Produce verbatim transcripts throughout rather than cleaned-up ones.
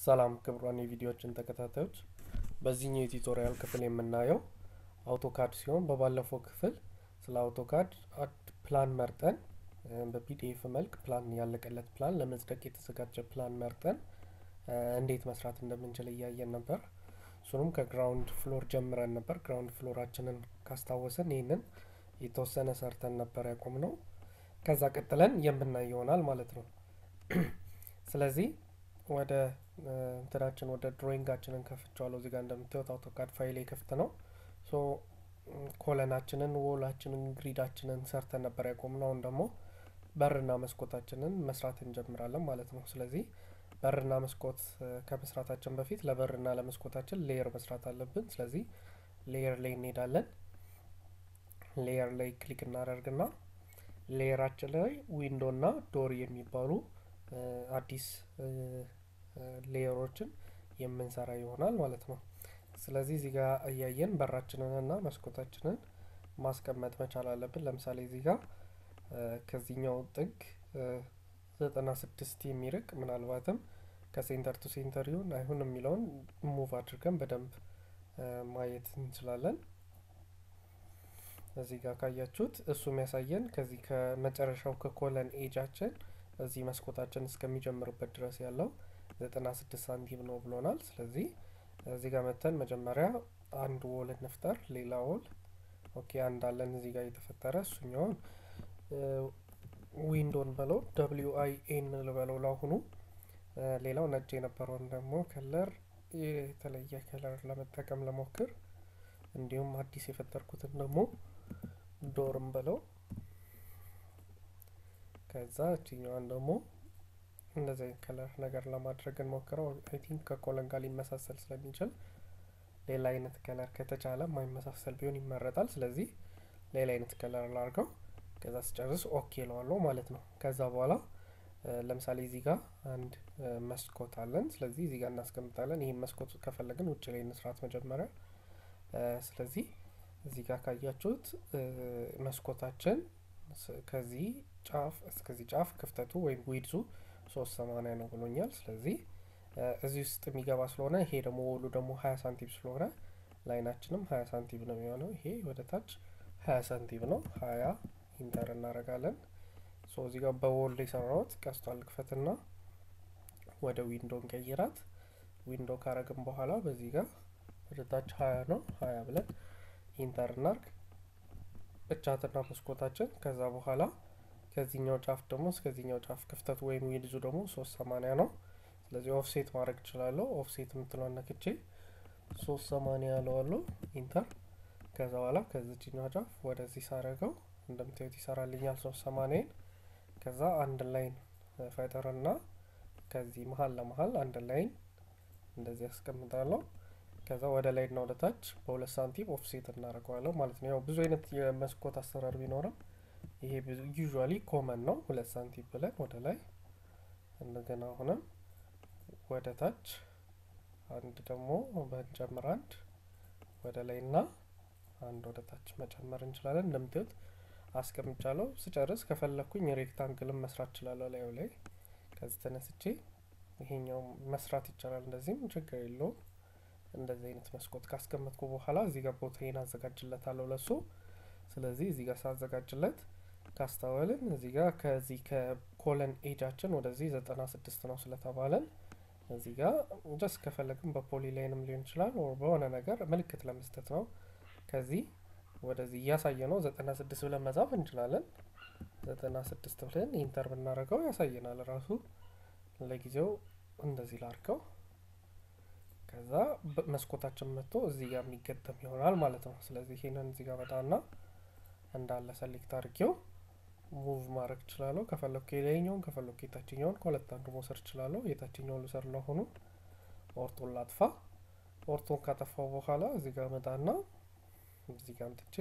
ሰላም ክቡራን የቪዲዮችን ተከታታዮች በዚህኛው የቱቶሪያል ክፍል የምናየው AutoCAD ሲሆን በባለፈው ክፍል ስለ AutoCAD አድ ፕላን መርጠን በፒዲኤፍ መልክ ፕላን ያለቀለት ፕላን ለመጽደቅ የተዘጋጀ ፕላን መርጠን እንዴት መስራት እንደምንችል ያያየን ነበር። እሱንም ከግራውንድ ፍሎር ጀምረን ነበር። ግራውንድ ፍሎራችንን ካስታወሰን ይሄንን የተወሰነ ሰርተን ነበር ያቆምነው። ከዛ ቀጥለን የምናየው ይሆናል ማለት ነው። ስለዚህ ወደ እንትራችን ወደ ድሮይንጋችንን ከፍቻለሁ። እዚህ ጋር እንደምታዩት AutoCAD ፋይል የከፍተ ነው። ሶ ኮለናችንን ወላችንን ግሪዳችንን ሰርተን ነበር ያቆምነው። አሁን ደግሞ በርና መስኮታችንን መስራት እንጀምራለን ማለት ነው። ስለዚህ በርና መስኮት ከመስራታችን በፊት ለበርና ለመስኮታችን ሌየር መስራት አለብን። ስለዚህ ሌየር ላይ እንሄዳለን። ሌየር ላይ ክሊክ እናደርግና ሌየራችን ላይ ዊንዶ እና ዶር የሚባሉ አዲስ ሌየሮችን የምንሰራ ይሆናል ማለት ነው። ስለዚህ እዚህ ጋር አያየን በራችንንና መስኮታችንን ማስቀመጥ መቻል አለብን። ለምሳሌ እዚህ ጋር ከዚህኛው ጥግ ዘጠና ስድስት የሚርቅ ምናልባትም ከሴንተር ቱ ሴንተር ይሁን አይሁን የሚለውን ሙቭ አድርገን በደንብ ማየት እንችላለን። እዚህ ጋር ካያችሁት እሱ የሚያሳየን ከዚህ ከመጨረሻው ከኮለን ኤጃችን እዚህ መስኮታችን እስከሚጀምርበት ድረስ ያለው ዘጠና ስድስት ሳንቲም ነው ብሎናል። ስለዚህ እዚህ ጋር መተን መጀመሪያ አንድ ወል እንፍጠር። ሌላ ወል ኦኬ አንድ አለን እዚህ ጋር የተፈጠረ እሱኛው ዊንዶን በለው ደብሊው አይ ኤን ልበለው ላሁኑ። ሌላው ነጭ የነበረውን ደግሞ ከለር የተለየ ከለር ለመጠቀም ለሞክር። እንዲሁም አዲስ የፈጠርኩትን ደግሞ ዶርም በለው። ከዛ እቺኛዋን ደግሞ እንደዚህ ከለር ነገር ለማድረግ እንሞክረው። አይ ቲንክ ከኮለን ጋር ሊመሳሰል ስለሚችል ሌላ አይነት ከለር ከተቻለ ማይመሳሰል ቢሆን ይመረጣል። ስለዚህ ሌላ አይነት ከለር ላርገው። ከዛ ስጨርስ ኦኬ ለዋለው ማለት ነው። ከዛ በኋላ ለምሳሌ እዚህ ጋር አንድ መስኮት አለን። ስለዚህ እዚህ ጋር እናስቀምጣለን። ይሄን መስኮት ከፈለግን ውጭ ላይ እንስራት መጀመሪያ። ስለዚህ እዚህ ጋር ካያችሁት መስኮታችን ከዚህ ጫፍ እስከዚህ ጫፍ ክፍተቱ ወይም ዊድዙ ሶስት ሰማንያ ነው ብሎኛል። ስለዚህ እዚህ ውስጥ የሚገባ ስለሆነ ይሄ ደግሞ ወሉ ደግሞ ሀያ ሳንቲም ስለሆነ ላይናችንም ሀያ ሳንቲም ነው የሚሆነው። ይሄ ወደ ታች ሀያ ሳንቲም ነው። ሀያ ኢንተር እናደርጋለን። ሶ እዚህ ጋር በወል ላይ ሰራውት ቀስቷል ክፈትና ወደ ዊንዶ እንቀይራት። ዊንዶ ካረግን በኋላ በዚህ ጋር ወደ ታች ሀያ ነው። ሀያ ብለን ኢንተር እናርግ እቻትና መስኮታችን። ከዛ በኋላ ከዚህኛው ጫፍ ደግሞ እስከዚህኛው ጫፍ ክፍተቱ ወይም ዊድዙ ደግሞ ሶስት ሰማንያ ነው። ስለዚህ ኦፍሴት ማድረግ እችላለሁ። ኦፍሴት የምትለውን ነክቼ ሶስት ሰማንያ አለዋለሁ ኢንተር። ከዛ በኋላ ከዚህኛው ጫፍ ወደዚህ ሳረገው እንደምታዩት ይሰራልኛል ሶስት ሰማንያ። ከዛ አንድ ላይን ፈጠርና ከዚህ መሃል ለመሃል አንድ ላይን እንደዚህ አስቀምጣለሁ። ከዛ ወደ ላይ እና ወደ ታች በሁለት ሳንቲም ኦፍሴት እናደርገዋለን ማለት ነው። ያው ብዙ አይነት የመስኮት አሰራር ቢኖርም ይሄ ዩजुዋሊ ኮመን ነው። ሁለት ሳንቲም ብለን ወደ ላይ እንደገና ሆነን ወደ ታች አንድ ደግሞ በእንጨምር አንድ ወደ ላይና አንድ ወደ ታች መጨመር እንችላለን። እንደምታዩት አስቀምጫለሁ። ስጨርስ ከፈለኩኝ ሬክታንግልም መስራት እችላለሁ ላዩ ላይ። ከዚህ ተነስቼ ይሄኛው መስራት ይቻላል። እንደዚህም ችግር የለውም። እንደዚህ አይነት መስኮት ካስቀመጥኩ በኋላ እዚህ ጋር ቦታዬን አዘጋጅለታለሁ ለሱ። ስለዚህ እዚህ ጋር ሳዘጋጅለት ካስተዋልን እዚህ ጋር ከዚህ ከኮለን ኤጃችን ወደዚህ ዘጠና ስድስት ነው ስለተባለን እዚህ ጋር ጀስት ከፈለግን በፖሊ ላይንም ሊሆን ይችላል ወር በሆነ ነገር ምልክት ለመስጠት ነው። ከዚህ ወደዚህ ያሳየነው ዘጠና ስድስት ብለን መጻፍ እንችላለን። ዘጠና ስድስት ብለን ኢንተር ብናደርገው ያሳየናል ራሱ። ለጊዜው እንደዚህ ላድርገው። ከዛ መስኮታችን መጥቶ እዚህ ጋር የሚገጠም ይሆናል ማለት ነው። ስለዚህ ይሄንን እዚህ ጋር መጣና እንዳለ ሰሌክት አድርጌው ሙቭ ማድረግ እችላለሁ። ከፈለኩ የላይኛውን ከፈለኩ የታችኛውን ከሁለት አንዱ መውሰድ እችላለሁ። የታችኛውን ልሰር ለሆኑ ኦርቶን ላጥፋ። ኦርቶን ካጠፋው በኋላ እዚህ ጋር መጣና እዚህ ጋር አምጥቼ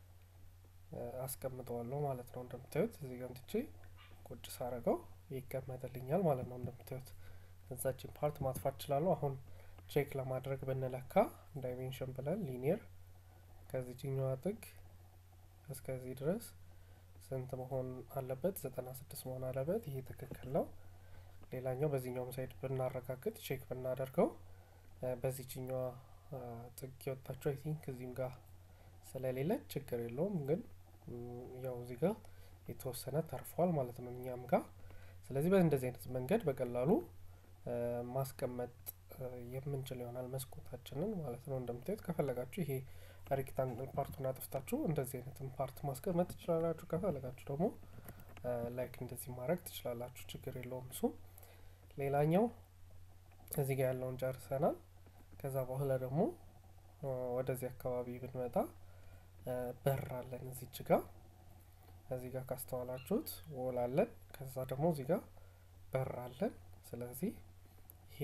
አስቀምጠዋለሁ ማለት ነው። እንደምታዩት እዚህ ጋር አምጥቼ ቁጭ ሳረገው ይቀመጥልኛል ማለት ነው። እንደምታዩት እዛችን ፓርት ማጥፋት እችላለሁ። አሁን ቼክ ለማድረግ ብንለካ ዳይሜንሽን ብለን ሊኒየር ከዚህኛው ጥግ እስከዚህ ድረስ ስንት መሆን አለበት? ዘጠና ስድስት መሆን አለበት። ይሄ ትክክል ነው። ሌላኛው በዚህኛው ሳይድ ብናረጋግጥ ቼክ ብናደርገው በዚህኛው ጥግ የወጣቸው አይ ቲንክ እዚህም ጋር ስለሌለ ችግር የለውም ግን ያው እዚህ ጋር የተወሰነ ተርፏል ማለት ነው እኛም ጋር ስለዚህ በእንደዚህ አይነት መንገድ በቀላሉ ማስቀመጥ የምንችል ይሆናል መስኮታችንን ማለት ነው እንደምታዩት ከፈለጋችሁ ይሄ ሬክታንግል ፓርቱን አጥፍታችሁ እንደዚህ አይነትም ፓርት ማስቀመጥ ትችላላችሁ ከፈለጋችሁ ደግሞ ላይክ እንደዚህ ማድረግ ትችላላችሁ ችግር የለውም እሱ ሌላኛው እዚህ ጋር ያለውን ጨርሰናል ከዛ በኋላ ደግሞ ወደዚህ አካባቢ ብንመጣ በር አለን እዚች ጋር እዚህ ጋር ካስተዋላችሁት ወል አለን ከዛ ደግሞ እዚህ ጋር በር አለን ስለዚህ ይሄ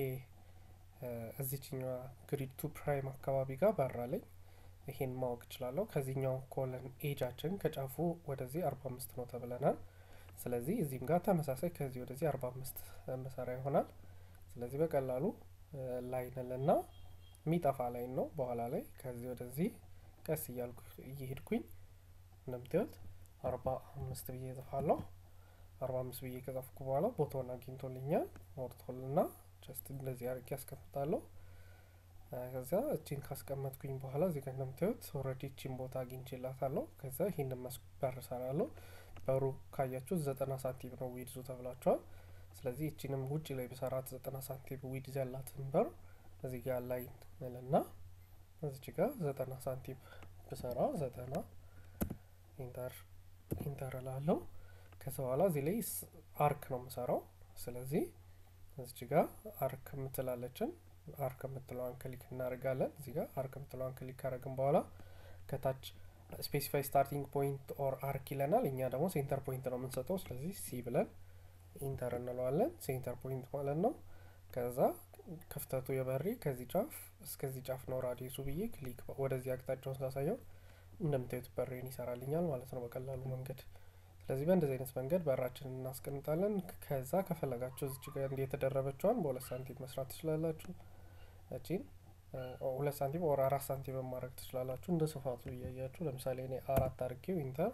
እዚህኛው ግሪድ ቱ ፕራይም አካባቢ ጋር በር አለኝ ይሄን ማወቅ እችላለሁ ከዚህኛው ኮለን ኤጃችን ከጫፉ ወደዚህ አርባ አምስት ነው ተብለናል ስለዚህ እዚህም ጋር ተመሳሳይ ከዚህ ወደዚህ አርባ አምስት መሰራ ይሆናል ስለዚህ በቀላሉ ላይንልና ሚጣፋ ላይን ነው በኋላ ላይ ከዚህ ወደዚህ ቀስ እያልኩ እየሄድኩኝ እንደምታዩት አርባ አምስት ብዬ እጽፋለሁ አርባ አምስት ብዬ ከጻፍኩ በኋላ ቦታውን አግኝቶልኛል ሞርቶልና ጀስት እንደዚህ አድርጌ አስቀምጣለሁ ከዛ እቺን ካስቀመጥኩኝ በኋላ እዚህ ጋር እንደምታዩት ኦሬዲ እቺን ቦታ አግኝቼላታለሁ ከዛ ይሄንን መስበር ሰራለሁ በሩ ካያችሁ ዘጠና ሳንቲም ነው ዊድዙ ተብላችኋል ስለዚህ እቺንም ውጪ ላይ በሰራት ዘጠና ሳንቲም ዊድዝ ያላትን በር እዚህ ጋር ላይን ነውና እዚህ ጋር ዘጠና ሳንቲም በሰራ ዘጠና ኢንተር ኢንተር ላለው ከዛ በኋላ እዚህ ላይ አርክ ነው የምሰራው ስለዚህ እዚህ ጋር አርክ ምትላለችን አርክ ምትለዋን ክሊክ እናደርጋለን እዚህ ጋር አርክ ምትለዋን ክሊክ አደረግን በኋላ ከታች ስፔሲፋይ ስታርቲንግ ፖይንት ኦር አርክ ይለናል እኛ ደግሞ ሴንተር ፖይንት ነው የምንሰጠው ስለዚህ ሲ ብለን ኢንተር እንለዋለን ሴንተር ፖይንት ማለት ነው ከዛ ክፍተቱ የበሪ ከዚህ ጫፍ እስከዚህ ጫፍ ነው ራዲየሱ ብዬ ክሊክ ወደዚህ አቅጣጫውን ሳሳየው እንደምታዩት በሬን ይሰራልኛል ማለት ነው በቀላሉ መንገድ ስለዚህ በእንደዚህ አይነት መንገድ በራችንን እናስቀምጣለን ከዛ ከፈለጋችሁ እዚህ ጋር እንደ የተደረበችዋን በሁለት ሳንቲም መስራት ትችላላችሁ እቺን ሁለት ሳንቲም ኦር አራት ሳንቲም ማድረግ ትችላላችሁ እንደ ስፋቱ እያያችሁ ለምሳሌ እኔ አራት አድርጌው ኢንተር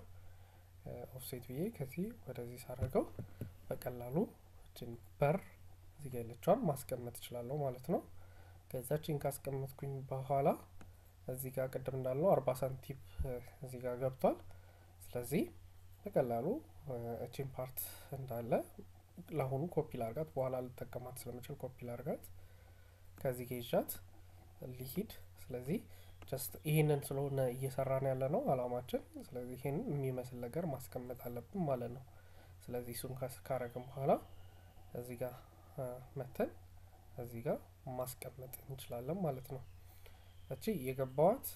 ኦፍሴት ብዬ ከዚህ ወደዚህ ሳረገው በቀላሉ እቺን በር እዚህ ጋር ያለችዋን ማስቀመጥ እችላለሁ ማለት ነው ከዛ እቺን ካስቀመጥኩኝ በኋላ እዚህ ጋር ቀደም እንዳለው አርባ ሳንቲም እዚህ ጋር ገብቷል ስለዚህ በቀላሉ እቺን ፓርት እንዳለ ለአሁኑ ኮፒ ላርጋት በኋላ ልጠቀማት ስለምችል ኮፒ ላርጋት ከዚህ ጋር ይዣት ሊሂድ ስለዚህ ጀስት ይሄንን ስለሆነ እየሰራን ያለ ነው አላማችን ስለዚህ ይሄን የሚመስል ነገር ማስቀመጥ አለብን ማለት ነው ስለዚህ እሱን ካረግን በኋላ እዚህ ጋር መተን እዚህ ጋር ማስቀመጥ እንችላለን ማለት ነው እቺ የገባዋት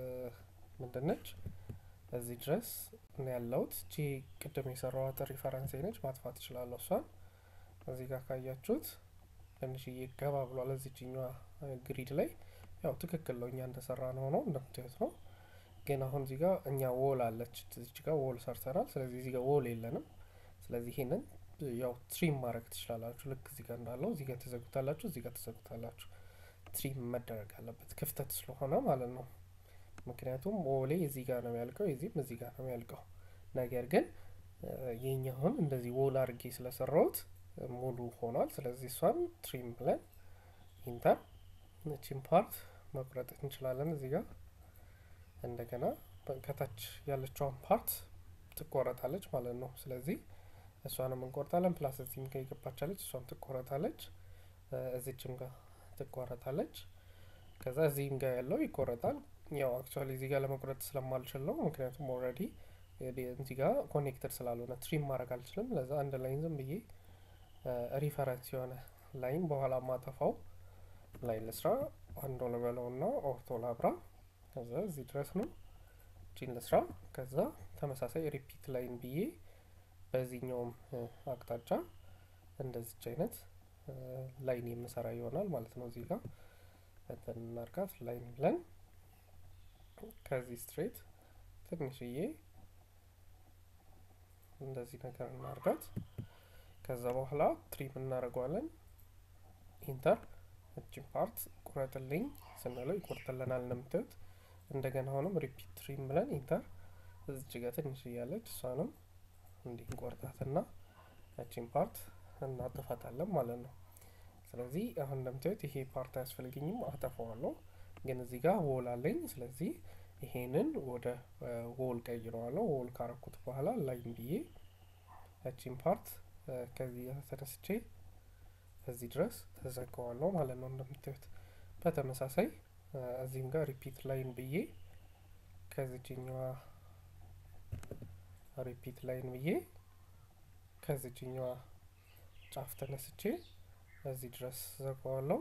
ምንድነች እዚህ ድረስ ነው ያለውት እቺ ቅድም የሰራዋት ሪፈረንስ ነች ማጥፋት ይችላል እሷን እዚህ ጋር ካያችሁት ትንሽ ይገባ ብሏል እዚህኛው ግሪድ ላይ ያው ትክክል ነው እኛ እንደሰራ ነው ነው እንደምታዩት ነው ግን አሁን እዚህ ጋር እኛ ዎል አለች እዚህ ጋር ዎል ሰርተናል ስለዚህ እዚህ ጋር ዎል የለንም ስለዚህ ይሄንን ያው ትሪም ማድረግ ትችላላችሁ ልክ እዚህ ጋር እንዳለው እዚህ ጋር ተዘግታላችሁ እዚህ ጋር ተዘግታላችሁ ትሪም መደረግ አለበት ክፍተት ስለሆነ ማለት ነው ምክንያቱም ዎሌ እዚህ ጋር ነው ያልቀው እዚህም እዚህ ጋር ነው ያልቀው ነገር ግን የኛውን እንደዚህ ዎል አድርጌ ስለሰራሁት ሙሉ ሆኗል ስለዚህ እሷን ትሪም ብለን ኢንተር እቺን ፓርት መቁረጥ እንችላለን እዚህ ጋር እንደገና ከታች ያለችውን ፓርት ትቆረጣለች ማለት ነው ስለዚህ እሷንም እንቆርጣለን ፕላስ እዚህም ጋር ይገባቻለች እሷም ትቆረጣለች እዚህም ጋር ትቆረጣለች ከዛ እዚህም ጋር ያለው ይቆረጣል ያው አክቹአሊ እዚህ ጋር ለመቁረጥ ስለማልችል ነው ምክንያቱም ኦሬዲ እዚህ ጋር ኮኔክተር ስላልሆነ ትሪም ማድረግ አልችልም ለዛ አንድ ላይን ዝም ብዬ ሪፈረንስ የሆነ ላይን በኋላ ማጠፋው ላይን ለስራ አንድ ለበለውና ኦርቶ ላብራ ከዛ እዚህ ድረስ ነው ጂን ለስራ ከዛ ተመሳሳይ ሪፒት ላይን ብዬ በዚህኛውም አቅጣጫ እንደዚህ አይነት ላይን የምሰራ ይሆናል ማለት ነው እዚህ ጋር እንተናርጋት ላይን ብለን ከዚህ ስትሬት ትንሽዬ እንደዚህ ነገር እናርጋት ከዛ በኋላ ትሪም እናደርጋለን ኢንተር እቺን ፓርት ቁረጥልኝ ስንለው ይቆርጥልናል እንደምታዩት እንደገና አሁንም ሪፒት ትሪም ብለን ኢንተር እዚህ ጋር ትንሽ ያለች እሷንም እንዲህ እንቆርጣትና እቺን ፓርት እናጥፋታለን ማለት ነው። ስለዚህ አሁን እንደምታዩት ይሄ ፓርት አያስፈልገኝም አጠፋዋለሁ። ግን እዚህ ጋር ዎል አለኝ። ስለዚህ ይሄንን ወደ ዎል ቀይረዋለሁ። ዎል ካረኩት በኋላ ላይን ብዬ እቺን ፓርት ከዚህ ተነስቼ እዚህ ድረስ ተዘጋዋለሁ ማለት ነው። እንደምታዩት በተመሳሳይ እዚህም ጋር ሪፒት ላይን ብዬ ከዚህኛዋ ሪፒት ላይን ብዬ ከዚህኛዋ ጫፍ ተነስቼ እዚህ ድረስ ዘጋዋለሁ።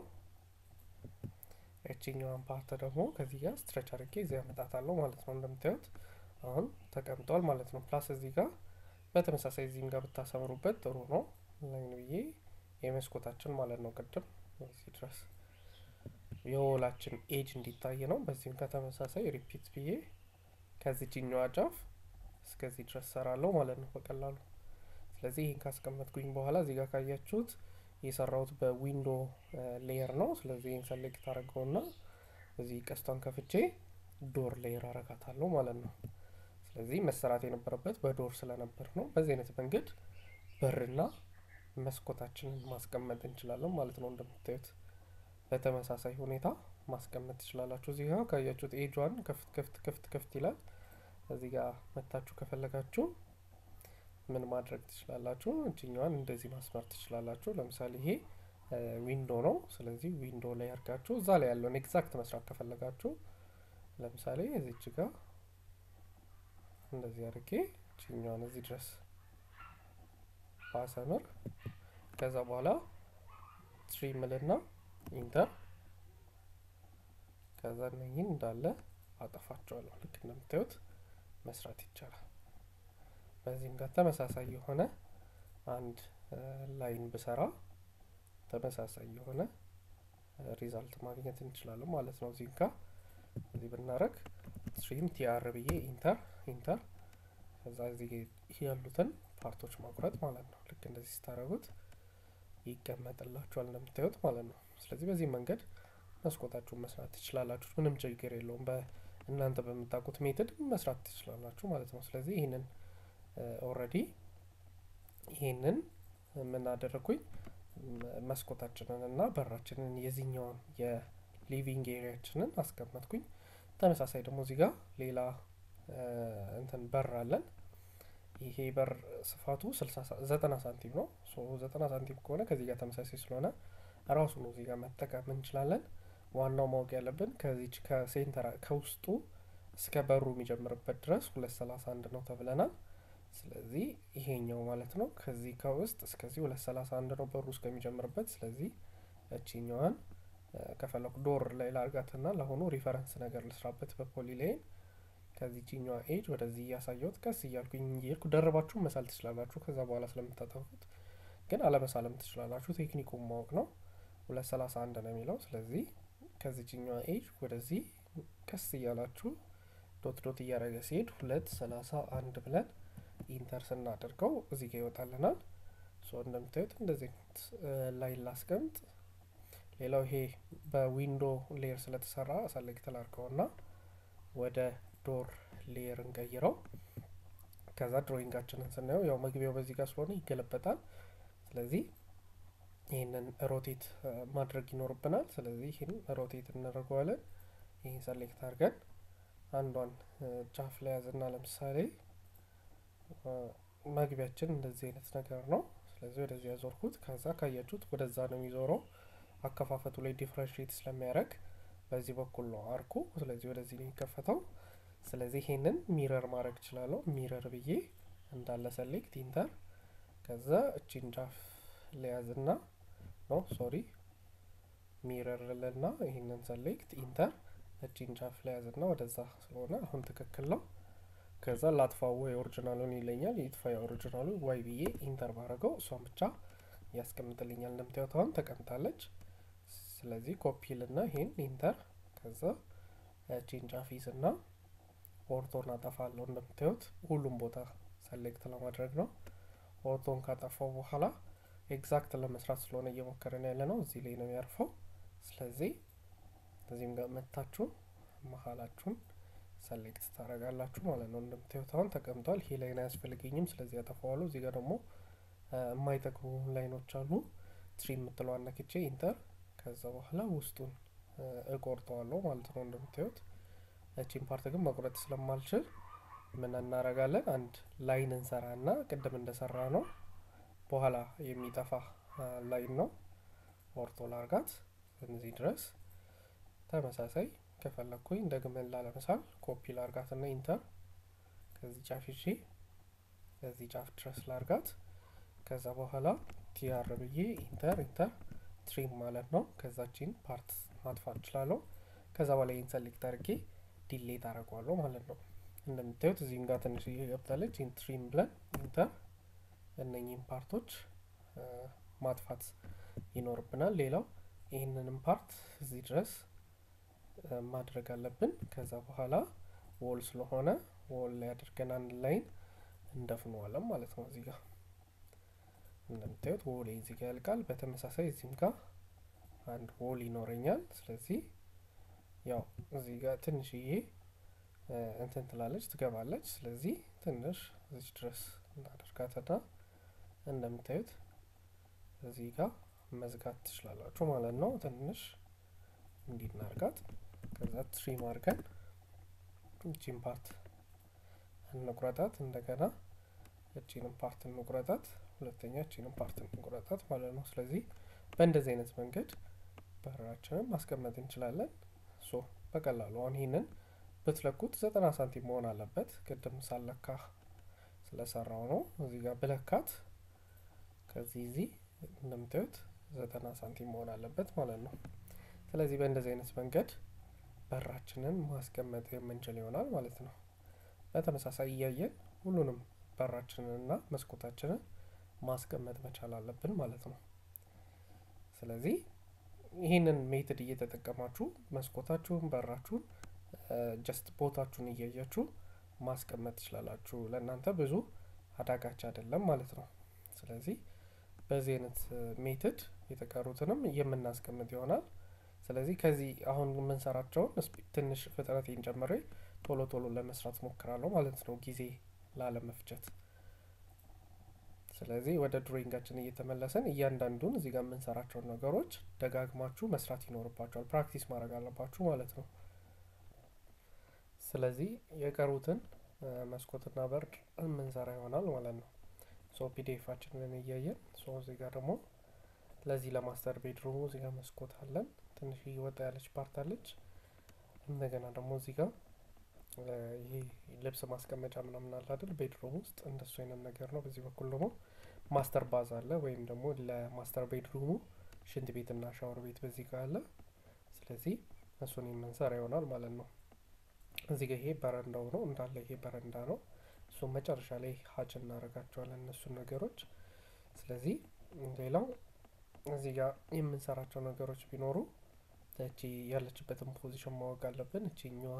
እቺኛዋን ፓርት ደግሞ ከዚህ ጋር ስትሬች አድርጌ እዚህ አመጣታለሁ ማለት ነው። እንደምታዩት አሁን ተቀምጧል ማለት ነው። ፕላስ እዚህ ጋር በተመሳሳይ እዚህም ጋር ብታሰምሩበት ጥሩ ነው። ላይን ብዬ የመስኮታችን ማለት ነው ቅድም እዚህ ድረስ የዎላችን ኤጅ እንዲታይ ነው። በዚህም ከተመሳሳይ ሪፒት ብዬ ከዚህኛዋ ጫፍ እስከዚህ ድረስ ሰራለሁ ማለት ነው በቀላሉ። ስለዚህ ይሄን ካስቀመጥኩኝ በኋላ እዚህ ጋር ካያችሁት የሰራሁት በዊንዶ ሌየር ነው። ስለዚህ ይሄን ሰሌክት አደርገውና እዚህ ቀስቷን ከፍቼ ዶር ሌየር አረጋታለሁ ማለት ነው። ስለዚህ መሰራት የነበረበት በዶር ስለነበር ነው። በዚህ አይነት መንገድ በርና መስኮታችንን ማስቀመጥ እንችላለን ማለት ነው። እንደምታዩት በተመሳሳይ ሁኔታ ማስቀመጥ ትችላላችሁ። እዚህ ጋር ካያችሁት ኤጇን ከፍት ከፍት ከፍት ከፍት ይላል። እዚህ ጋር መታችሁ ከፈለጋችሁ ምን ማድረግ ትችላላችሁ? እቺኛዋን እንደዚህ ማስመር ትችላላችሁ። ለምሳሌ ይሄ ዊንዶ ነው። ስለዚህ ዊንዶ ላይ አርጋችሁ እዛ ላይ ያለውን ኤግዛክት መስራት ከፈለጋችሁ ለምሳሌ እዚች ጋር እንደዚህ አድርጌ እቺኛዋን እዚህ ድረስ ባሰምር ከዛ በኋላ ትሪም ልና ኢንተር ከዛ እነኝን እንዳለ አጠፋቸዋለሁ። ልክ እንደምታዩት መስራት ይቻላል። በዚህም ጋር ተመሳሳይ የሆነ አንድ ላይን ብሰራ ተመሳሳይ የሆነ ሪዛልት ማግኘት እንችላለን ማለት ነው። እዚህ ጋር እዚህ ብናረግ ትሪም ቲአር ብዬ ኢንተር ኢንተር ከዛ እዚህ ያሉትን ፓርቶች ማቁረጥ ማለት ነው። ልክ እንደዚህ ስታረጉት ይቀመጥላችኋል እንደምታዩት ማለት ነው። ስለዚህ በዚህ መንገድ መስኮታችሁን መስራት ትችላላችሁ። ምንም ችግር የለውም። በእናንተ በምታውቁት ሜተድ መስራት ትችላላችሁ ማለት ነው። ስለዚህ ይሄንን ኦሬዲ ይሄንን ምን አደረኩኝ መስኮታችንን እና በራችንን የዚህኛውን የሊቪንግ ኤሪያችንን አስቀመጥኩኝ። ተመሳሳይ ደግሞ እዚህ ጋር ሌላ እንትን በር አለን። ይሄ በር ስፋቱ ዘጠና ሳንቲም ነው። ሶ ዘጠና ሳንቲም ከሆነ ከዚህ ጋር ተመሳሳይ ስለሆነ ራሱ ነው እዚህ ጋር መጠቀም እንችላለን። ዋናው ማወቅ ያለብን ከዚህ ከሴንተር ከውስጡ እስከ በሩ የሚጀምርበት ድረስ ሁለት ሰላሳ አንድ ነው ተብለናል። ስለዚህ ይሄኛው ማለት ነው ከዚህ ከውስጥ እስከዚህ ሁለት ሰላሳ አንድ ነው በሩ እስከሚጀምርበት። ስለዚህ እቺኛዋን ከፈለኩ ዶር ላይ ላርጋትና ለሆኑ ሪፈረንስ ነገር ልስራበት በፖሊላይን ከዚህኛው ኤጅ ወደዚህ ያሳየሁት ቀስ እያልኩኝ እየሄድኩ ደረባችሁ መሳል ትችላላችሁ። ከዛ በኋላ ስለምታጠፉት ግን አለመሳለም ትችላላችሁ። ቴክኒኩን ማወቅ ነው። ሁለት ሰላሳ አንድ ነው የሚለው። ስለዚህ ከዚህኛው ኤጅ ወደዚህ ቀስ እያላችሁ ዶት ዶት እያደረገ ሲሄድ ሁለት ሰላሳ አንድ ብለን ኢንተር ስናደርገው እዚህ ጋር ይወጣልናል። ሶ እንደምታዩት እንደዚህ ላይ ላስቀምጥ። ሌላው ይሄ በዊንዶ ሌየር ስለተሰራ ሰሌክት ላድርገውና ወደ ዶር ሌየር እንቀይረው። ከዛ ድሮይንጋችንን ስናየው ያው መግቢያው በዚህ ጋር ስለሆነ ይገለበጣል። ስለዚህ ይሄንን ሮቴት ማድረግ ይኖርብናል። ስለዚህ ይሄን ሮቴት እናደርገዋለን። ይሄን ሰሌክት አድርገን አንዷን ጫፍ ላይ ያዝና ለምሳሌ መግቢያችን እንደዚህ አይነት ነገር ነው። ስለዚህ ወደዚህ ያዞርኩት። ከዛ ካያችሁት ወደዛ ነው የሚዞረው። አከፋፈቱ ላይ ዲፈረንሺየት ስለሚያደርግ በዚህ በኩል ነው አርኩ። ስለዚህ ወደዚህ ነው የሚከፈተው። ስለዚህ ይሄንን ሚረር ማድረግ እችላለሁ። ሚረር ብዬ እንዳለ ሰሌክት ኢንተር ከዛ እቺን ጫፍ ለያዝና ኖ ሶሪ ሚረር ለና ይሄንን ሰሌክት ኢንተር እቺን ጫፍ ለያዝና ወደዛ ስለሆነ አሁን ትክክል ነው። ከዛ ላጥፋው ወይ ኦሪጂናሉን ይለኛል። ይጥፋ ኦሪጂናሉ ዋይ ብዬ ኢንተር ባረገው እሷን ብቻ ያስቀምጥልኛል። እንደምታዩት አሁን ተቀምጣለች። ስለዚህ ኮፒ ልና ይሄን ኢንተር ከዛ እቺን ጫፍ ይዝና ኦርቶን አጠፋለሁ። እንደምታዩት ሁሉም ቦታ ሰሌክት ለማድረግ ነው። ኦርቶን ካጠፋው በኋላ ኤግዛክት ለመስራት ስለሆነ እየሞከረን ያለ ነው እዚህ ላይ ነው ያርፈው። ስለዚህ እዚህም ጋር መታችሁ መሃላችሁን ሰሌክት ታረጋላችሁ ማለት ነው። እንደምታዩት አሁን ተቀምጧል። ይሄ ላይ ነው ያስፈልገኝም። ስለዚህ አጠፋዋለሁ። እዚህ ጋር ደግሞ የማይጠቅሙ ላይኖች አሉ ትሪም የምትለዋን ነክቼ ኢንተር ከዛ በኋላ ውስጡን እቆርጠዋለሁ ማለት ነው እንደምታዩት እቺን ፓርት ግን መቁረጥ ስለማልችል ምን እናደርጋለን አንድ ላይን እንሰራና ቅድም እንደሰራ ነው በኋላ የሚጠፋ ላይን ነው ኦርቶ ላርጋት እዚህ ድረስ ተመሳሳይ ከፈለኩኝ ደግመን ላለመሳል ኮፒ ላርጋትና ኢንተር ከዚህ ጫፍ እሺ ከዚህ ጫፍ ድረስ ላርጋት ከዛ በኋላ ቲአር ብዬ ኢንተር ኢንተር ትሪም ማለት ነው ከዛችን ፓርት ማጥፋት እችላለሁ ከዛ በኋላ ኢን ሰሌክት አድርጌ ዲሌት አደርገዋለሁ ማለት ነው እንደምታዩት እዚህም ጋር ትንሽ እየገብታለች ኢን ትሪም ብለን ኢንተር እነኚህን ፓርቶች ማጥፋት ይኖርብናል ሌላው ይሄንንም ፓርት እዚህ ድረስ ማድረግ አለብን ከዛ በኋላ ዎል ስለሆነ ዎል ላይ አድርገን አንድ ላይን እንደፍነዋለን ማለት ነው እዚህ ጋር እንደምታዩት ዎል እዚህ ጋር ያልቃል በተመሳሳይ እዚህም ጋር አንድ ዎል ይኖረኛል ስለዚህ ያው እዚህ ጋር ትንሽዬ እንትን ትላለች ትገባለች ስለዚህ ትንሽ እዚህ ድረስ እናደርጋትና እንደምታዩት እዚህ ጋር መዝጋት ትችላላችሁ ማለት ነው ትንሽ እንዲናርጋት ከዛ ትሪም አድርገን እቺን ፓርት እንቁረጣት እንደገና እቺንም ፓርት እንቁረጣት ሁለተኛ እቺንም ፓርት እንቁረጣት ማለት ነው ስለዚህ በእንደዚህ አይነት መንገድ በራችንን ማስቀመጥ እንችላለን ሶ በቀላሉ አሁን ይሄንን በትለኩት ዘጠና ሳንቲም መሆን አለበት ቅድም ሳለካ ስለሰራው ነው እዚህ ጋር በለካት ከዚህ እዚህ እንደምታዩት ዘጠና ሳንቲም መሆን አለበት ማለት ነው ስለዚህ በእንደዚህ አይነት መንገድ በራችንን ማስቀመጥ የምንችል ይሆናል ማለት ነው በተመሳሳይ እያየን ሁሉንም በራችንንና መስኮታችንን ማስቀመጥ መቻል አለብን ማለት ነው ስለዚህ ይሄንን ሜተድ እየተጠቀማችሁ መስኮታችሁን በራችሁን ጀስት ቦታችሁን እያያችሁ ማስቀመጥ ትችላላችሁ ለእናንተ ብዙ አዳጋች አይደለም ማለት ነው ስለዚህ በዚህ አይነት ሜተድ የተቀሩትንም የምናስቀምጥ ይሆናል ስለዚህ ከዚህ አሁን ምን ሰራቸው ትንሽ ፍጥነቴን ጨምሬ ቶሎ ቶሎ ለመስራት ሞክራለሁ ማለት ነው ጊዜ ላለመፍጀት ስለዚህ ወደ ድሮይንጋችን እየተመለሰን እያንዳንዱን እዚህ ጋር ምን ሰራቸው ነገሮች ደጋግማችሁ መስራት ይኖርባችኋል ፕራክቲስ ማድረግ አለባችሁ ማለት ነው ስለዚህ የቀሩትን መስኮትና በር ምን ሰራ ይሆናል ማለት ነው ሶ ፒዲኤፋችንን እያየን ሶ እዚህ ጋር ደግሞ ለዚህ ለማስተር ቤድሩሙ እዚህ ጋር መስኮት አለን ትንሽ ይወጣ ያለች ፓርት አለች እንደገና ደግሞ እዚህ ጋር ይሄ ልብስ ማስቀመጫ ምናምን አለ አይደል ቤድሩም ውስጥ እንደሱ አይነት ነገር ነው በዚህ በኩል ደግሞ ማስተር ባዝ አለ ወይም ደግሞ ለማስተር ቤድሩሙ ሽንት ቤትና ሻወር ቤት በዚህ ጋር አለ ስለዚህ እሱን የምንሰራ ይሆናል ማለት ነው እዚህ ጋር ይሄ በረንዳው ነው እንዳለ ይሄ በረንዳ ነው እሱ መጨረሻ ላይ ሀጭ እናደርጋቸዋለን እነሱ ነገሮች ስለዚህ ሌላው እዚህ ጋር የምንሰራቸው ነገሮች ቢኖሩ እቺ ያለችበትን ፖዚሽን ማወቅ አለብን እቺኛዋ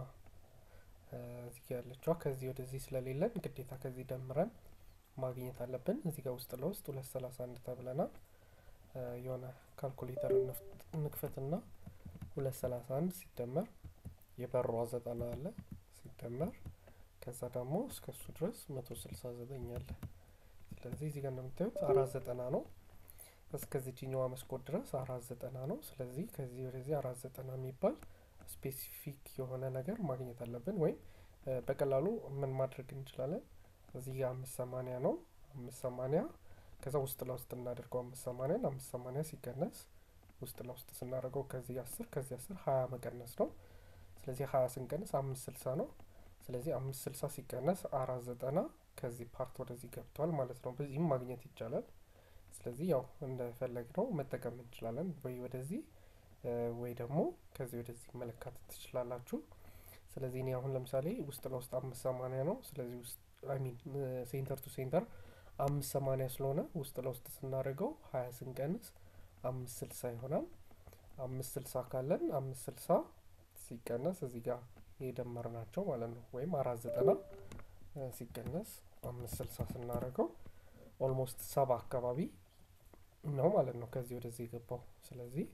እዚህ ጋር ያለችዋ ከዚህ ወደዚህ ስለሌለን ግዴታ ከዚህ ደምረን ማግኘት አለብን እዚህ ጋር ውስጥ ለውስጥ ሁለት ሰላሳ አንድ ተብለናል የሆነ ካልኩሌተር እንክፈትና ሁለት ሰላሳ አንድ ሲደመር የበሩ ዘጠና አለ ሲደመር ከዛ ደግሞ እስከሱ ድረስ መቶ ስልሳ ዘጠኝ አለ ስለዚህ እዚህ ጋር እንደምታዩት አራት ዘጠና ነው እስከዚህኛው መስኮት ድረስ አራት ዘጠና ነው ስለዚህ ከዚህ ወደዚህ አራት ዘጠና የሚባል ስፔሲፊክ የሆነ ነገር ማግኘት አለብን ወይም በቀላሉ ምን ማድረግ እንችላለን እዚህ ጋር አምስት ሰማንያ ነው አምስት ሰማንያ ከዛ ውስጥ ለውስጥ እናደርገው አምስት ሰማንያ አምስት ሰማንያ ሲቀነስ ውስጥ ለውስጥ ስናደርገው ከዚህ አስር ከዚህ አስር ሀያ መቀነስ ነው ስለዚህ ሀያ ስንቀነስ አምስት ስልሳ ነው ስለዚህ አምስት ስልሳ ሲቀነስ አራት ዘጠና ከዚህ ፓርት ወደዚህ ገብቷል ማለት ነው በዚህም ማግኘት ይቻላል ስለዚህ ያው እንደፈለግነው መጠቀም እንችላለን ወይ ወደዚህ ወይ ደግሞ ከዚህ ወደዚህ መለካት ትችላላችሁ ስለዚህ እኔ አሁን ለምሳሌ ውስጥ ለውስጥ አምስት ሰማንያ ነው ስለዚህ ውስጥ አይ ሚን ሴንተር ቱ ሴንተር አምስት ሰማንያ ስለሆነ ውስጥ ለውስጥ ስናደርገው ሀያ ስንቀንስ አምስት ስልሳ ይሆናል አምስት ስልሳ ካለን አምስት ስልሳ ሲቀነስ እዚህ ጋር የደመርናቸው ማለት ነው ወይም አራት ዘጠና ሲቀነስ አምስት ስልሳ ስናደርገው ኦልሞስት ሰባ አካባቢ ነው ማለት ነው ከዚህ ወደዚህ የገባው ስለዚህ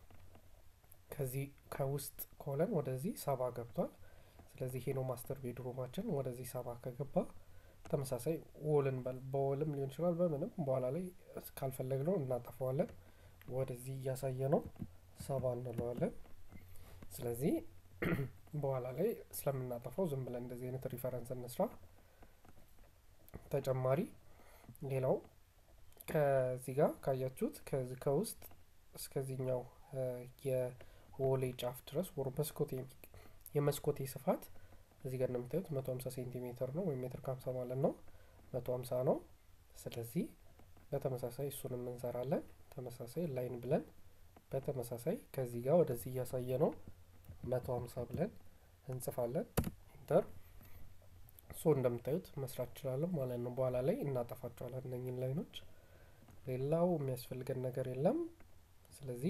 ከዚህ ከውስጥ ኮለን ወደዚህ ሰባ ገብቷል ስለዚህ ይሄ ነው ማስተር ቤድሩማችን ወደዚህ ሰባ ከገባ ተመሳሳይ ወልን በወልም ሊሆን ይችላል በምንም በኋላ ላይ ካልፈለግነው እናጠፋዋለን ወደዚህ እያሳየነው ሰባ እንለዋለን ስለዚህ በኋላ ላይ ስለምናጠፋው ዝም ብለን እንደዚህ አይነት ሪፈረንስ እንስራ ተጨማሪ ሌላው ከዚህ ጋር ካያችሁት ከዚህ ከውስጥ እስከዚህኛው የሆሌ ጫፍ ድረስ ወር መስኮቴ የመስኮቴ ስፋት እዚህ ጋር እንደምታዩት መቶ ሃምሳ ሴንቲሜትር ነው ወይ ሜትር ከሃምሳ ማለት ነው መቶ ሃምሳ ነው ስለዚህ በተመሳሳይ እሱንም እንሰራለን ተመሳሳይ ላይን ብለን በተመሳሳይ ከዚህ ጋር ወደዚህ ያሳየነው መቶ ሃምሳ ብለን እንጽፋለን ኢንተር ሶ እንደምታዩት መስራት ይችላል ማለት ነው በኋላ ላይ እናጠፋቸዋለን እነኚህን ላይኖች ሌላው የሚያስፈልገን ነገር የለም ስለዚህ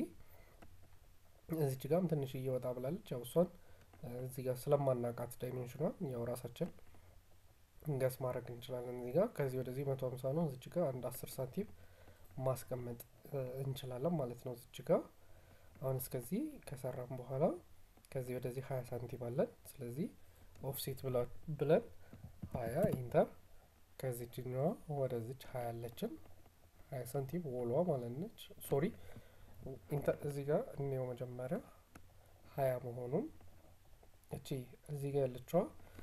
እዚህ ጋርም ትንሽ እየወጣ ብላለች ያው እሷን እዚህ ጋር ስለማናቃት ዳይሜንሽኗን ያው ራሳችን እንጋስ ማድረግ እንችላለን እዚህ ጋር ከዚህ ወደዚህ መቶ ሃምሳ ነው እዚህ ጋር አንድ አስር ሳንቲም ማስቀመጥ እንችላለን ማለት ነው እዚህ ጋር አሁን እስከዚህ ከሰራን በኋላ ከዚህ ወደዚህ ሃያ ሳንቲም አለን ስለዚህ ኦፍሴት ብለን ሃያ ኢንተር ከዚህኛው ወደዚህ ሃያ አለችን ሃያ ሳንቲም ወሏ ማለት ነች ሶሪ ኢንተር እዚህ ጋር እንየው መጀመሪያ ሃያ መሆኑን እቺ እዚህ ጋር ያለችው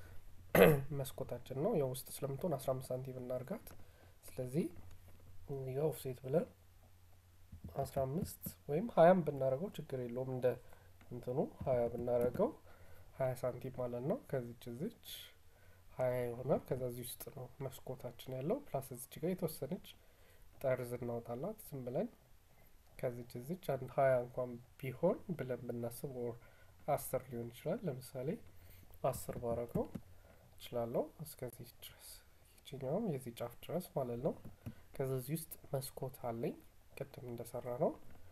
መስኮታችን ነው ያው ውስጥ ስለምትሆን አስራ አምስት ሳንቲም እናርጋት ስለዚህ እዚህ ጋር ኦፍሴት ብለን አስራ አምስት ወይም ሃያም ብናረጋው ችግር የለውም እንደ እንትኑ ሃያ ብናረጋው ሃያ ሳንቲም ማለት ነው ከዚህ እዚች ሃያ ይሆናል ከዛ እዚህ ውስጥ ነው መስኮታችን ያለው ፕላስ እዚህ ጋር የተወሰነች ጠርዝ እናውጣላት ዝም ብለን ከዚህ እዚች አንድ ሃያ እንኳን ቢሆን ብለን ብናስብ አስር ሊሆን ይችላል ለምሳሌ አስር ባረጋው ይችላልው እስከዚህ ድረስ ይችኛውም የዚህ ጫፍ ድረስ ማለት ነው ከዚህ ውስጥ መስኮት አለኝ ቅድም እንደሰራ ነው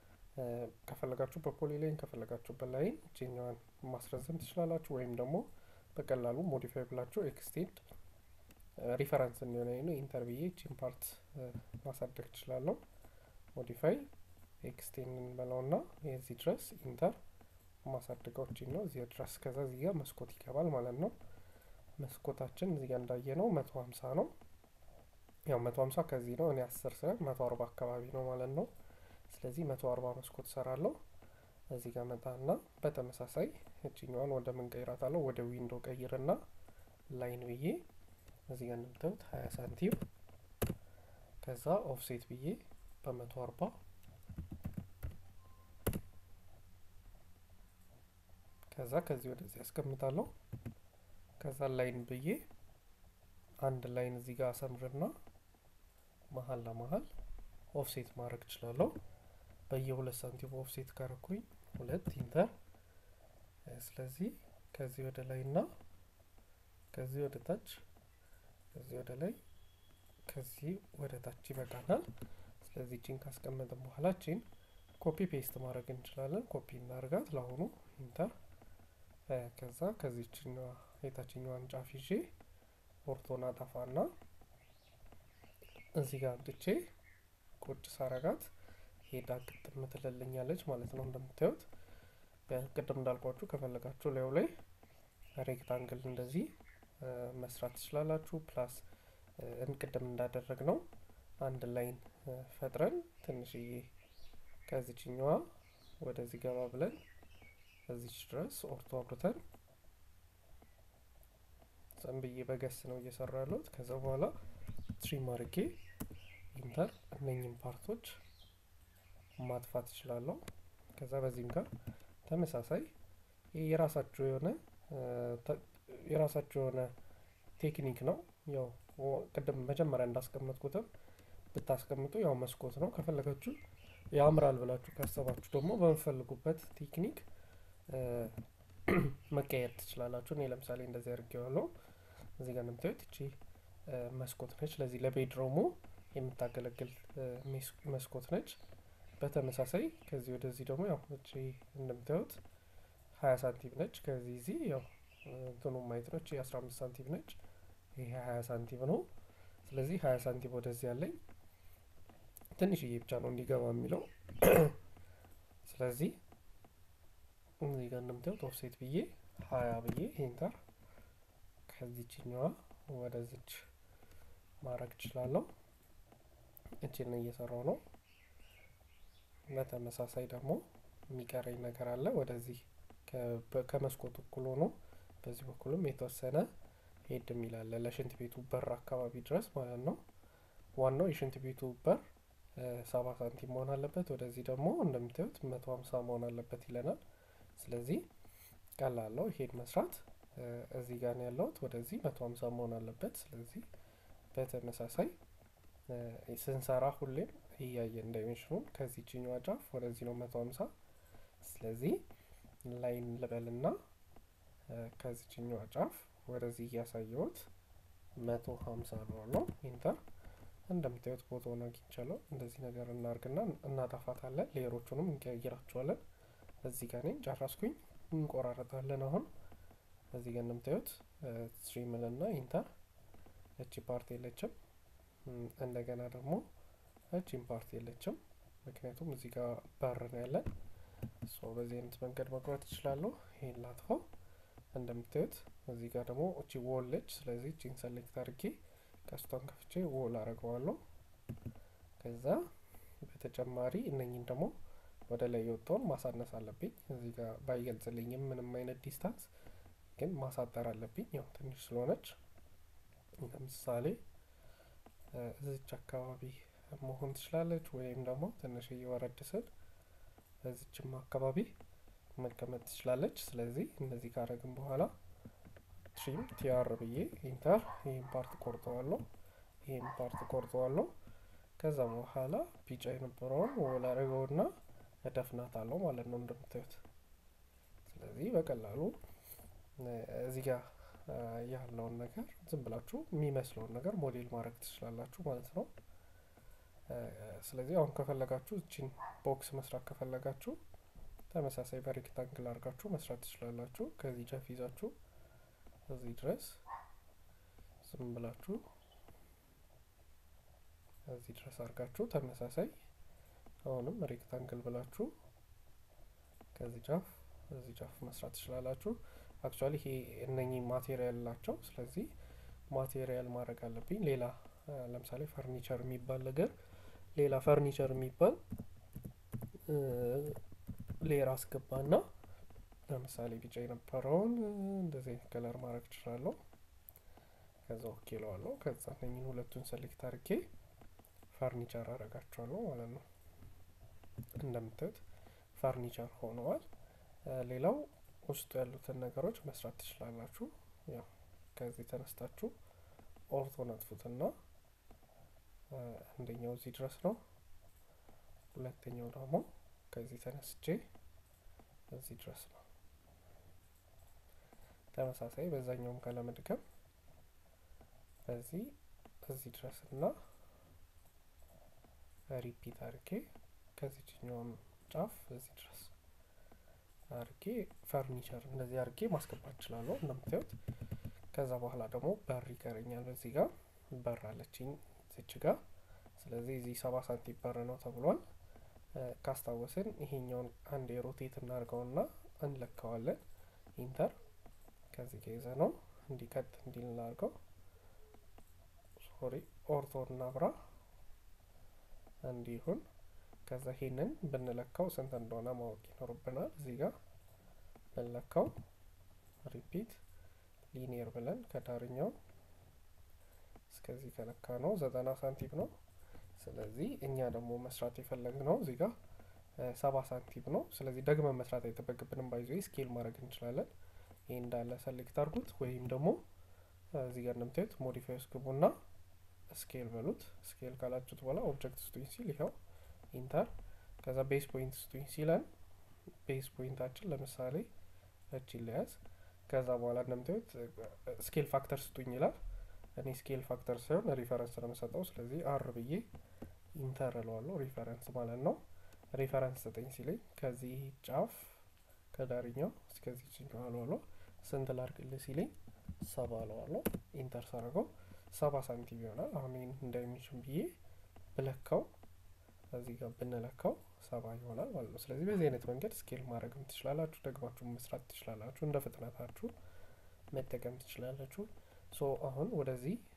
ከፈለጋችሁ በፖሊላይን ከፈለጋችሁ በላይን እቺኛዋን ማስረዘም ትችላላችሁ ወይም ደግሞ በቀላሉ ሞዲፋይ ብላችሁ ኤክስቴንድ ሪፈረንስ እንዲሆነኝ ነው ኢንተርቪዬ እቺን ፓርት ማሳደግ ትችላለሁ ሞዲፋይ ኤክስቴንድ እንበለውና የዚህ ድረስ ኢንተር ማሳደጋው እቺ ነው እዚህ ድረስ ከዛ እዚህ ጋር መስኮት ይገባል ማለት ነው መስኮታችን እዚህ ጋር እንዳየነው መቶ ሃምሳ ነው ያው መቶ ሃምሳ ከዚህ ነው እኔ አስር ስለ መቶ አርባ አካባቢ ነው ማለት ነው ስለዚህ መቶ አርባ መስኮት ሰራለሁ እዚህ ጋር መጣና በተመሳሳይ እቺኛዋን ወደ ምን ቀይራታለሁ ወደ ዊንዶው ቀይርና ላይን ብዬ እዚህ ጋር እንደምታዩት ሃያ ሳንቲም ከዛ ኦፍሴት ብዬ በመቶ አርባ ከዛ ከዚህ ወደዚህ ያስቀምጣለሁ ከዛ ላይን ብዬ አንድ ላይን እዚህ ጋር አሰምርና መሃል ለመሃል ኦፍሴት ማድረግ እችላለሁ በየ2 ሳንቲም ኦፍሴት ካረኩኝ ሁለት ኢንተር ስለዚህ ከዚህ ወደ ላይና ከዚህ ወደ ታች ከዚህ ወደ ላይ ከዚህ ወደ ታች ይበቃናል ስለዚህ ቺን ካስቀመጥን በኋላ ቺን ኮፒ ፔስት ማድረግ እንችላለን ኮፒ እናርጋት ለአሁኑ ኢንተር ከዛ ከዚህኛው የታችኛዋን ጫፍ ይዤ ኦርቶና አጠፋና እዚህ ጋር አምጥቼ ቁጭ ሳረጋት ሄዳ ቅጥም ትልልኛለች ማለት ነው እንደምታዩት ቅድም እንዳልኳችሁ ከፈለጋችሁ ላዩ ላይ ሬክታንግል እንደዚህ መስራት ትችላላችሁ ፕላስ እንቅድም እንዳደረግነው አንድ ላይን ፈጥረን ትንሽዬ ከዚህኛዋ ወደዚህ ገባ ብለን እዚህ ድረስ ኦርቶ አብርተን ሰምብዬ በገስ ነው እየሰራለሁ ከዛ በኋላ ትሪም አርጌ ኢንተር እነኚህን ፓርቶች ማጥፋት ይችላልው ከዛ በዚህም ጋር ተመሳሳይ የራሳችሁ የሆነ የራሳችሁ የሆነ ቴክኒክ ነው ያው ቅድም መጀመሪያ እንዳስቀመጥኩት ብታስቀምጡ ያው መስኮት ነው ከፈለጋችሁ ያምራል ብላችሁ ካሰባችሁ ደግሞ በመፈልጉበት ቴክኒክ መቀየር ትችላላችሁ እኔ ለምሳሌ እንደዚህ አድርጌዋለሁ እዚህ ጋር እንደምታዩት እቺ መስኮት ነች ለዚህ ለቤድሮሙ የምታገለግል መስኮት ነች በተመሳሳይ ከዚህ ወደዚህ ደግሞ ያው እቺ እንደምታዩት ሃያ ሳንቲም ነች ከዚህ እዚህ ያው እንትኑ ማይት ነው እቺ አስራ አምስት ሳንቲም ነች ይሄ ሃያ ሳንቲም ነው ስለዚህ ሃያ ሳንቲም ወደዚህ ያለኝ ትንሽዬ ብቻ ነው እንዲገባ የሚለው ስለዚህ እዚህ ጋር እንደምታዩት ኦፍሴት ብዬ ሃያ ብዬ ኢንተር ከዚህኛዋ ወደዚህ ማድረግ እችላለሁ። እቺን እየሰራው ነው። በተመሳሳይ ደግሞ የሚቀረኝ ነገር አለ። ወደዚህ ከመስኮቱ እኩል ሆኖ በዚህ በኩልም የተወሰነ ሄድ የሚል አለ ለሽንት ቤቱ በር አካባቢ ድረስ ማለት ነው። ዋናው የሽንት ቤቱ በር ሰባ ሳንቲም መሆን አለበት። ወደዚህ ደግሞ እንደምታዩት መቶ ሃምሳ መሆን አለበት ይለናል። ስለዚህ ቀላል ነው ይሄን መስራት። እዚህ ጋር ነው ያለውት ወደዚህ መቶ ሃምሳ መሆን አለበት። ስለዚህ በተመሳሳይ ስንሰራ ሁሌም እያየን ዳይሜንሽኑን ከዚህኛው ጫፍ ወደዚህ ነው መቶ ሃምሳ። ስለዚህ ላይን ልበልና ከዚህኛው ጫፍ ወደዚህ ያሳየውት መቶ ሃምሳ ነው። ኢንተር እንደምታዩት ቦታውን አግኝቻለሁ። እንደዚህ ነገር እናርግና እናጠፋታለን። ሌየሮቹንም እንቀይራቸዋለን። እዚህ ጋር ነኝ ጨረስኩኝ። እንቆራረጣለን። አሁን እዚህ ጋር እንደምታዩት ስትሪምልና ኢንተር እቺ ፓርት የለችም። እንደገና ደግሞ እቺን ፓርት የለችም ምክንያቱም እዚህ ጋር በር ነው ያለን። ሶ በዚህ አይነት መንገድ መቁረጥ እችላለሁ። ይሄን ላጥፋው። እንደምታዩት እዚህ ጋር ደግሞ እቺ ዎል ነች። ስለዚህ እቺን ሰሌክት አድርጌ ቀስቷን ከፍቼ ዎል አደርገዋለሁ። ከዛ በተጨማሪ እነኚህን ደግሞ ወደ ላይ የወጣውን ማሳነስ አለብኝ። እዚህ ጋር ባይገልጽልኝም ምንም አይነት ዲስታንስ ግን ማሳጠር አለብኝ ያው ትንሽ ስለሆነች። ለምሳሌ እዚች አካባቢ መሆን ትችላለች ወይም ደግሞ ትንሽ እየወረድ ስል እዚችም አካባቢ መቀመጥ ትችላለች። ስለዚህ እነዚህ ካረግን በኋላ ትሪም ቲአር ብዬ ኢንተር ይሄን ፓርት ቆርጠዋለሁ። ይሄን ፓርት ቆርጠዋለሁ። ከዛ በኋላ ቢጫ የነበረውን ወላ አረጋውና እደፍናታለሁ ማለት ነው እንደምታዩት። ስለዚህ በቀላሉ እዚህ ጋር ያለውን ነገር ዝም ብላችሁ የሚመስለውን ነገር ሞዴል ማድረግ ትችላላችሁ ማለት ነው። ስለዚህ አሁን ከፈለጋችሁ እቺን ቦክስ መስራት ከፈለጋችሁ ተመሳሳይ በሬክታንግል አድርጋችሁ መስራት ትችላላችሁ። ከዚህ ጫፍ ይዛችሁ እዚህ ድረስ ዝም ብላችሁ እዚህ ድረስ አድርጋችሁ ተመሳሳይ አሁንም ሬክታንግል ብላችሁ ከዚህ ጫፍ እዚህ ጫፍ መስራት ትችላላችሁ። አክቹአሊ ይሄ እነኚህ ማቴሪያል ናቸው። ስለዚህ ማቴሪያል ማድረግ አለብኝ። ሌላ ለምሳሌ ፈርኒቸር የሚባል ነገር ሌላ ፈርኒቸር የሚባል ሌየር አስገባና ለምሳሌ ቢጫ የነበረውን እንደዚህ ከለር ማድረግ እችላለሁ። ከዛ ኦኬ እለዋለሁ። ከዛ እነኚህን ሁለቱን ሰሌክት አድርጌ ፈርኒቸር አደርጋቸዋለሁ ማለት ነው። እንደምታዩት ፈርኒቸር ሆነዋል። ሌላው ውስጡ ያሉትን ነገሮች መስራት ትችላላችሁ። ያው ከዚህ ተነስታችሁ ኦርቶ ነጥፉትና አንደኛው እዚህ ድረስ ነው። ሁለተኛው ደግሞ ከዚህ ተነስቼ እዚህ ድረስ ነው። ተመሳሳይ በዛኛውም ካለመድገም በዚህ እዚህ ድረስና ሪፒት አድርጌ ከዚህኛው ጫፍ እዚህ ድረስ አርጌ ፈርኒቸር እንደዚህ አርጌ ማስገባት እችላለሁ እንደምታዩት። ከዛ በኋላ ደግሞ በር ይቀረኛል። በዚህ ጋር በር አለችኝ እዚህ ጋር። ስለዚህ እዚህ ሰባ ሳንቲም በር ነው ተብሏል። ካስታወስን ይሄኛውን አንድ ሮቴት እናርገውና እንለካዋለን። ኢንተር ከዚህ ጋር ይዘ ነው እንዲቀጥ እንዲል እናርገው። ሶሪ ኦርቶ እናብራ እንዲሁን። ከዛ ይሄንን ብንለካው ስንት እንደሆነ ማወቅ ይኖርብናል። እዚህ ጋር ብንለካው ሪፒት ሊኒየር ብለን ከዳርኛው እስከዚህ ከለካ ነው ዘጠና ሳንቲም ነው። ስለዚህ እኛ ደግሞ መስራት የፈለግነው እዚህ ጋር ሰባ ሳንቲም ነው። ስለዚህ ደግመን መስራት አይተበቅብንም። ባይዞ ስኬል ማድረግ እንችላለን። ይሄ እንዳለ ሰሌክት አድርጉት ወይም ደግሞ እዚህ ጋር እንደምታዩት ሞዲፋይ እስክቡና ስኬል በሉት። ስኬል ካላችሁት በኋላ ኦብጀክት ስቱኝ ሲል ይሄው ኢንተር። ከዛ ቤዝ ፖይንት ስቱኝ ሲለን ቤዝ ፖይንታችን ለምሳሌ እቺ ለያዝ። ከዛ በኋላ እንደምታዩት ስኬል ፋክተር ስቱኝ ይላል። እኔ ስኬል ፋክተር ሳይሆን ሪፈረንስ ነው የምሰጠው። ስለዚህ አር ብዬ ኢንተር እለዋለሁ። ሪፈረንስ ማለት ነው። ሪፈረንስ ስጠኝ ሲለኝ ከዚህ ጫፍ ከዳርኛው እስከዚህ ጫፍ አለዋለሁ። ስንት ላድርግልህ ሲለኝ ሰባ አለዋለሁ። ኢንተር ሳረገው ሰባ ሳንቲም ይሆናል። አሁን ይሄን እንዳይሜንሽን ብዬ ብለካው እዚህ ጋር ብንለካው ሰባ ይሆናል ማለት ነው። ስለዚህ በዚህ አይነት መንገድ ስኬል ማድረግም ትችላላችሁ፣ ደግማችሁ መስራት ትችላላችሁ፣ እንደ ፍጥነታችሁ መጠቀም ትችላላችሁ። ሶ አሁን ወደዚህ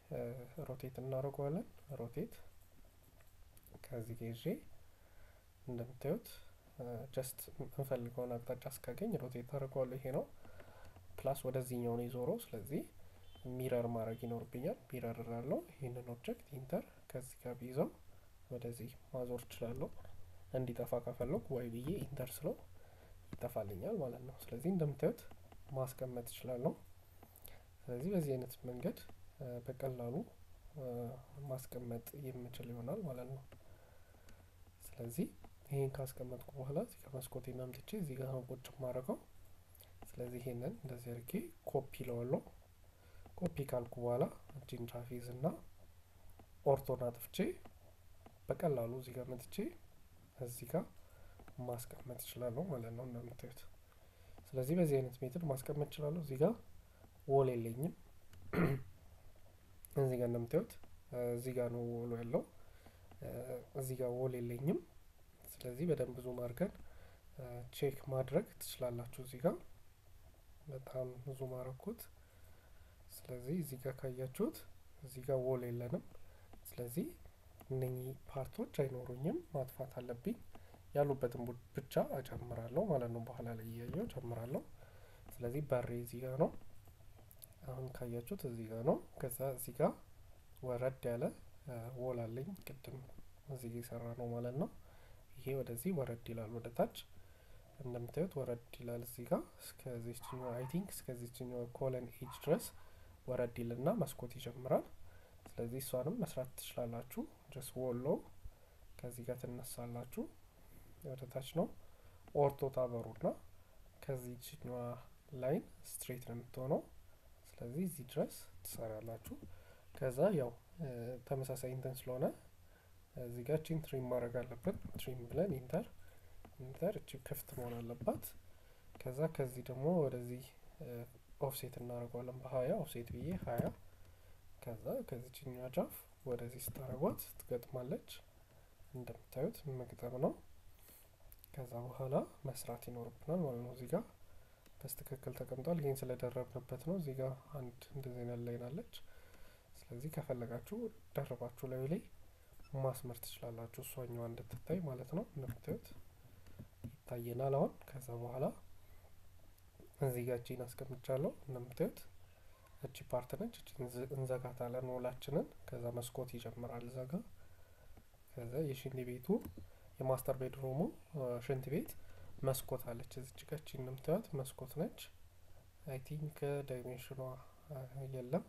ሮቴት እናደርገዋለን። ሮቴት ከዚህ ጋር ይዤ እንደምታዩት ጀስት እንፈልገውን አቅጣጫ እስካገኝ ሮቴት አደርገዋለሁ። ይሄ ነው ፕላስ ወደዚህኛው ነው የዞረው። ስለዚህ ሚረር ማድረግ ይኖርብኛል። ሚረር እላለሁ። ይሄንን ኦብጀክት ኢንተር ከዚህ ጋር ቢይዘው ወደዚህ ማዞር እችላለሁ። እንዲጠፋ ከፈለኩ ወይ ብዬ ኢንተር ስለው ይጠፋልኛል ማለት ነው። ስለዚህ እንደምታዩት ማስቀመጥ እችላለሁ። ስለዚህ በዚህ አይነት መንገድ በቀላሉ ማስቀመጥ የምችል ይሆናል ማለት ነው። ስለዚህ ይሄን ካስቀመጥኩ በኋላ እዚህ ጋር መስኮቴን አምጥቼ እዚህ ጋር ነው ቁጭ ማድረገው። ስለዚህ ይሄንን እንደዚህ አድርጌ ኮፒ ለዋለሁ። ኮፒ ካልኩ በኋላ እቺን ጫፍ ይዝና ኦርቶን አጥፍቼ በቀላሉ እዚህ ጋር መጥቼ እዚህ ጋር ማስቀመጥ እችላለሁ ማለት ነው እንደምታዩት። ስለዚህ በዚህ አይነት ሜትድ ማስቀመጥ እችላለሁ። እዚህ ጋር ወል የለኝም። እዚህ ጋር እንደምታዩት እዚህ ጋር ነው ወሉ ያለው። እዚህ ጋር ወል የለኝም። ስለዚህ በደንብ ዙም አድርገን ቼክ ማድረግ ትችላላችሁ። እዚህ ጋር በጣም ዙም አደረኩት። ስለዚህ እዚህ ጋር ካያችሁት እዚህ ጋር ወል የለንም። ስለዚህ እነኚህ ፓርቶች አይኖሩኝም፣ ማጥፋት አለብኝ። ያሉበትን ብቻ እጨምራለሁ ማለት ነው። በኋላ ላይ እያየሁ እጨምራለሁ። ስለዚህ በሬ እዚህ ጋር ነው። አሁን ካያችሁት እዚህ ጋር ነው። ከዛ እዚህ ጋር ወረድ ያለ ወል አለኝ፣ ቅድም እዚህ ጋር የሰራ ነው ማለት ነው። ይሄ ወደዚህ ወረድ ይላል፣ ወደ ታች እንደምታዩት ወረድ ይላል። እዚህ ጋር እስከዚህኛው አይ ቲንክ እስከዚህኛው ኮለን ኤጅ ድረስ ወረድ ይልና መስኮት ይጀምራል። ስለዚህ እሷንም መስራት ትችላላችሁ። ጀስት ወሎ ከዚህ ጋር ትነሳላችሁ፣ ወደ ታች ነው። ኦርቶ ታበሩና ከዚህኛው ላይን ስትሬት ነው የምትሆነው። ስለዚህ እዚህ ድረስ ትሰራላችሁ። ከዛ ያው ተመሳሳይ እንትን ስለሆነ እዚህ ጋር ቺን ትሪም ማድረግ አለብን። ትሪም ብለን ኢንተር ኢንተር እቺ ክፍት መሆን አለባት። ከዛ ከዚህ ደግሞ ወደዚህ ኦፍሴት እናደርገዋለን በሀያ ኦፍሴት ብዬ ሀያ። ከዛ ከዚህኛው ጫፍ ወደዚህ ስታረጓት ትገጥማለች። እንደምታዩት መግጠም ነው። ከዛ በኋላ መስራት ይኖርብናል ማለት ነው። እዚህ ጋር በስትክክል ተቀምጧል። ይሄን ስለደረብንበት ነው። እዚህ ጋር አንድ እንደዚህ አይነት ላይን አለች። ስለዚህ ከፈለጋችሁ ደረባችሁ ላይ ላይ ማስመር ትችላላችሁ፣ እሷኛዋ እንድትታይ ማለት ነው። እንደምታዩት ይታየናል አሁን። ከዛ በኋላ እዚህ ጋር እቺን አስቀምጫለሁ። እንደምታዩት እቺ ፓርት ነች። እቺን እንዘጋታለን ወላችንን። ከዛ መስኮት ይጀምራል እዛ ጋር። ከዛ የሽንት ቤቱ የማስተር ቤድሩሙ ሽንት ቤት መስኮት አለች እዚች ጋር። እቺን እንደምታዩት መስኮት ነች። አይ ቲንክ ዳይሜንሽኗ የለም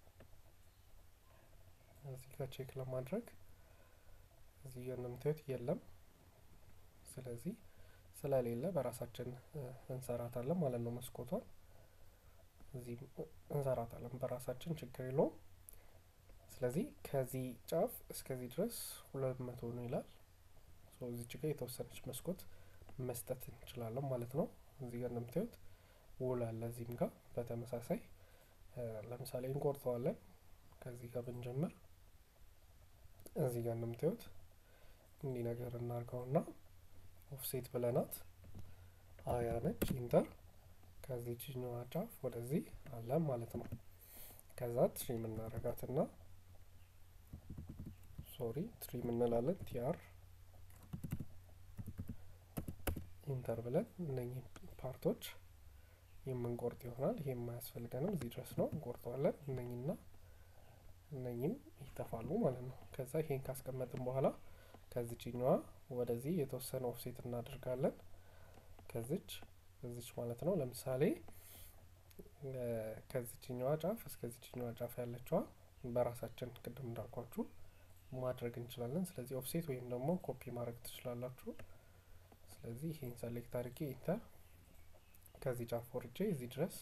እዚህ ጋር ቼክ ለማድረግ እዚህ ጋር እንደምታዩት የለም። ስለዚህ ስለሌለ በራሳችን እንሰራታለን ማለት ነው። መስኮቷን እዚህ እንሰራታለን በራሳችን፣ ችግር የለውም። ስለዚህ ከዚህ ጫፍ እስከዚህ ድረስ ሁለት መቶ ነው ይላል። ሶ እዚች ጋር የተወሰነች መስኮት መስጠት እንችላለን ማለት ነው። እዚህ ጋር እንደምታዩት ውል አለ። እዚህም ጋር በተመሳሳይ ለምሳሌ እንቆርጠዋለን። ከዚህ ጋር ብንጀምር እዚህ ጋር እንደምታዩት እንዲህ ነገር እናርገውና ኦፍሴት ብለናት ሀያ ነች። ኢንተር ከዚህኛው ጫፍ ወደዚህ አለ ማለት ነው። ከዛ ትሪም እናረጋትና ሶሪ ትሪም እንላለን ቲአር ኢንተር ብለን እነኚህ ፓርቶች የምንቆርጥ ይሆናል። ይሄ የማያስፈልገንም እዚህ ድረስ ነው እንቆርጠዋለን። እነኚህና እነኚህም ይጠፋሉ ማለት ነው። ከዛ ይሄን ካስቀመጥን በኋላ ከዚህኛዋ ወደዚህ የተወሰነ ኦፍሴት እናደርጋለን። ከዚች ከዚች ማለት ነው። ለምሳሌ ከዚህኛዋ ጫፍ እስከዚህኛዋ ጫፍ ያለችዋ በራሳችን ቅድም እንዳልኳችሁ ማድረግ እንችላለን። ስለዚህ ኦፍሴት ወይም ደግሞ ኮፒ ማድረግ ትችላላችሁ። ስለዚህ ይሄን ሰሌክት አድርጌ ኢንተር ከዚህ ጫፍ ወርጄ እዚህ ድረስ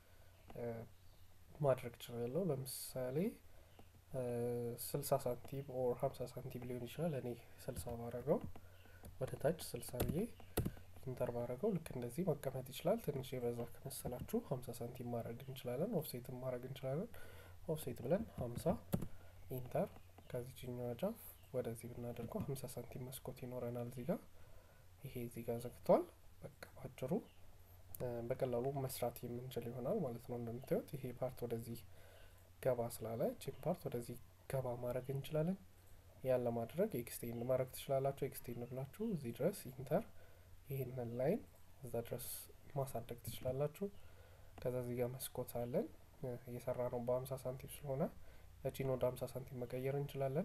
ማድረግ እችላለሁ። ለምሳሌ ስልሳ ሳንቲም ኦር ሀምሳ ሳንቲም ሊሆን ይችላል። እኔ ስልሳ ባረገው ወደ ታች ስልሳ ብዬ ኢንተር ባረገው ልክ እንደዚህ መቀመጥ ይችላል። ትንሽ የበዛ ከመሰላችሁ ሀምሳ ሳንቲም ማድረግ እንችላለን። ኦፍሴትም ማድረግ እንችላለን። ኦፍሴት ብለን ሀምሳ ኢንተር ከዚህኛው ጫፍ ወደዚህ ብናደርገው ሀምሳ ሳንቲም መስኮት ይኖረናል። እዚህ ጋር ይሄ እዚህ ጋር ዘግቷል። በቃ ባጭሩ በቀላሉ መስራት የምንችል ይሆናል ማለት ነው። እንደምታዩት ይሄ ፓርት ወደዚህ ገባ ስላለ ቺን ፓርት ወደዚህ ገባ ማድረግ እንችላለን። ያን ለማድረግ ኤክስቴንድ ማድረግ ትችላላችሁ። ኤክስቴንድ ብላችሁ እዚህ ድረስ ኢንተር ይሄንን ላይን እዛ ድረስ ማሳደግ ትችላላችሁ። ከዛ እዚህ ጋር መስኮት አለን እየሰራ ነው በ50 ሳንቲም ስለሆነ እቺን ወደ ሃምሳ ሳንቲም መቀየር እንችላለን።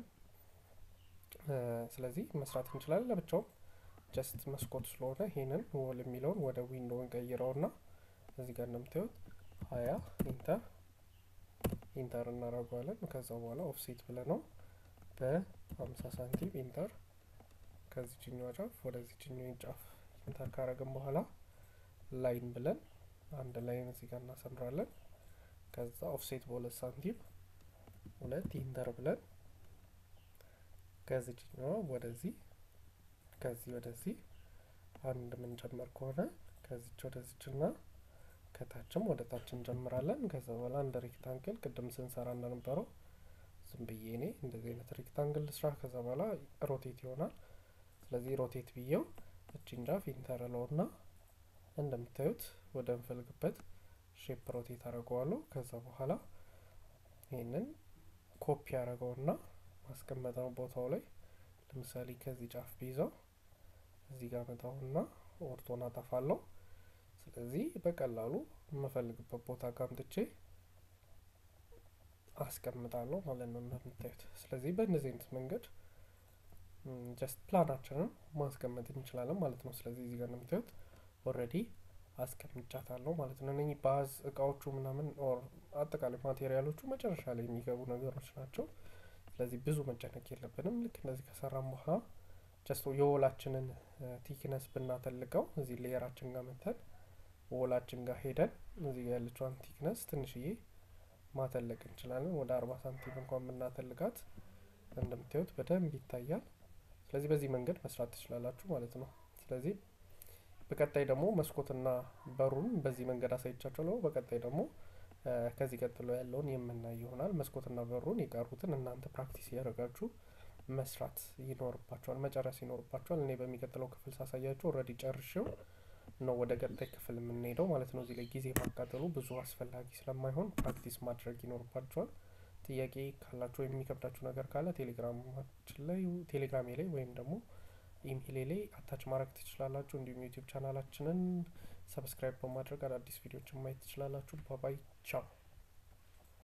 ስለዚህ መስራት እንችላለን። ለብቻው ጀስት መስኮት ስለሆነ ይሄንን ወል የሚለውን ወደ ዊንዶው እንቀይረውና እዚህ ጋር እንደምታዩት ሀያ ኢንተር ኢንተር እናደርገዋለን። ከዛ በኋላ ኦፍሴት ብለነው በ50 ሳንቲም ኢንተር ከዚህኛው ጫፍ ወደዚህኛው ጫፍ ኢንተር ካረግን በኋላ ላይን ብለን አንድ ላይን እዚህ ጋር እናሰምራለን። ከዛ ኦፍሴት በሁለት ሳንቲም ሁለት ኢንተር ብለን ከዚህኛው ወደዚህ ከዚህ ወደዚህ አንድ ምን ጀመር ከሆነ ከዚህ ወደዚህና ከታችም ወደ ታች እንጀምራለን። ከዛ በኋላ እንደ ሬክታንግል ቅድም ስንሰራ እንደነበረው ዝም ብዬ እኔ እንደዚህ አይነት ሬክታንግል ስራ ከዛ በኋላ ሮቴት ይሆናል። ስለዚህ ሮቴት ብዬው እቺን ጫፍ ኢንተር ለውና እንደምታዩት ወደ እንፈልግበት ሼፕ ሮቴት አደርገዋለሁ። ከዛ በኋላ ይሄንን ኮፒ አደርገውና ማስቀመጠው ቦታው ላይ ለምሳሌ ከዚህ ጫፍ ቢይዘው እዚህ ጋር መጣውና ኦርቶን አጠፋለሁ። ስለዚህ በቀላሉ የምፈልግበት ቦታ ጋምጥቼ አስቀምጣለሁ ማለት ነው እንደምታዩት። ስለዚህ በእነዚህ አይነት መንገድ ጀስት ፕላናችንን ማስቀመጥ እንችላለን ማለት ነው። ስለዚህ እዚህ ጋር እንደምታዩት ኦሬዲ አስቀምጫታለሁ ማለት ነው። እነኚህ ባዝ እቃዎቹ ምናምን ኦር አጠቃላይ ማቴሪያሎቹ መጨረሻ ላይ የሚገቡ ነገሮች ናቸው። ስለዚህ ብዙ መጨነቅ የለብንም። ልክ እንደዚህ ከሰራን በኋላ ጀስት የወላችንን ቲክነስ ብናተልቀው እዚህ ሌየራችን ጋር መተን ወላችን ጋር ሄደን እዚህ ጋር ያለችውን ቲክነስ ትንሽዬ ማተለቅ እንችላለን። ወደ አርባ ሳንቲም እንኳን ብናተልቃት እንደምታዩት በደንብ ይታያል። ስለዚህ በዚህ መንገድ መስራት ትችላላችሁ ማለት ነው። ስለዚህ በቀጣይ ደግሞ መስኮትና በሩን በዚህ መንገድ አሳይቻችኋለሁ። በቀጣይ ደግሞ ከዚህ ቀጥሎ ያለውን የምናይ ይሆናል። መስኮትና በሩን የቀሩትን እናንተ ፕራክቲስ ያደርጋችሁ መስራት ይኖርባችኋል፣ መጨረስ ይኖርባችኋል። እኔ በሚቀጥለው ክፍል ሳሳያችሁ ኦሬዲ ጨርሼው ነው ወደ ቀጣይ ክፍል የምንሄደው ማለት ነው። እዚህ ላይ ጊዜ ማቃጠሉ ብዙ አስፈላጊ ስለማይሆን ፕራክቲስ ማድረግ ይኖርባችኋል። ጥያቄ ካላችሁ የሚከብዳችሁ ነገር ካለ ቴሌግራማችን ላይ ቴሌግራሜ ላይ ወይም ደግሞ ኢሜል ላይ አታች ማድረግ ትችላላችሁ። እንዲሁም ዩቲዩብ ቻናላችንን ሰብስክራይብ በማድረግ አዳዲስ ቪዲዮዎችን ማየት ትችላላችሁ። ባባይ ቻው።